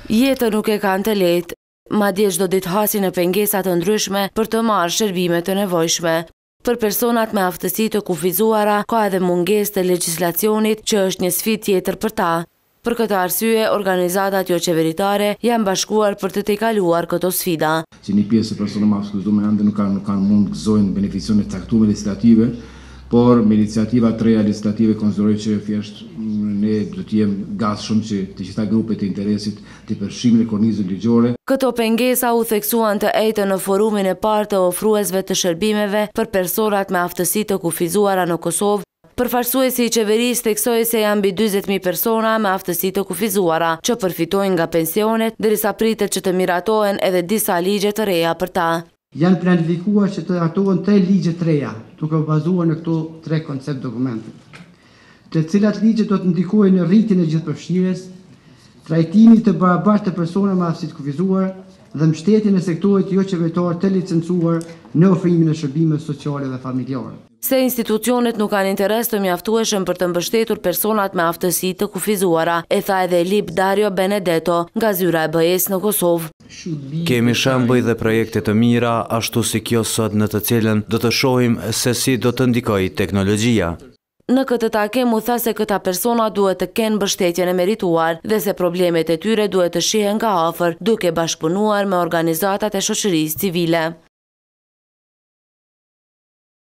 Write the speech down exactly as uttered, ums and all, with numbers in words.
Jetën nuk e kanë të lehtë, madje çdo ditë hasin në pengesa të ndryshme për të marrë shërbime të nevojshme. Për personat me aftësi të kufizuara ka edhe mungesë të legjislacionit që është një sfidë tjetër për ta. Për këtë arsye, organizatat jo qeveritare janë bashkuar për të tejkaluar këto sfida. Që një pjesë e personave me kufizuar ende nuk kanë nuk kanë mund të gëzojnë beneficione të caktuara legislative, por me iniciativa të reja legislative konsideroj që thjesht ne do të jemi gatshëm që të gjitha grupet e interesit të përfshihen në kornizën ligjore. Këto pengesa u theksuan të ejtë në forumin e parë të ofruesve të shërbimeve për personat me aftësi të kufizuara në Kosovë. Përfaqësuesi i qeverisë theksoi se janë mbi dyzet mijë persona me aftësi të kufizuara që përfitojnë nga pensionet, derisa pritet që të miratohen edhe disa ligje të reja për ta. Janë planifikuar që të hartohen tre ligje të reja, duke u bazuar në këto tre koncept dokumente, të cilat ligje do të ndikojnë në rritjen e gjithëpërfshirjes, trajtimin të barabartë të personave me aftësi të kufizuar dhe mbështetjen e sektorit jo qeveritar të licencuar në ofrimin e shërbimeve sociale dhe familjare. Se institucionet nuk kanë interes të mjaftueshëm për të mbështetur personat me aftësi të kufizuara, e tha edhe Lip Dario Benedetto nga zyra e B E-s në Kosovë. Kemi shembuj dhe projekte të mira, ashtu si kjo sot në të cilën do të shohim se si do të ndikojë teknologjia. Në këtë takim u tha se këta persona duhet të kenë mbështetjen e merituar dhe se problemet e tyre duhet të shihen nga afër, duke bashkëpunuar me organizatat e shoqërisë civile.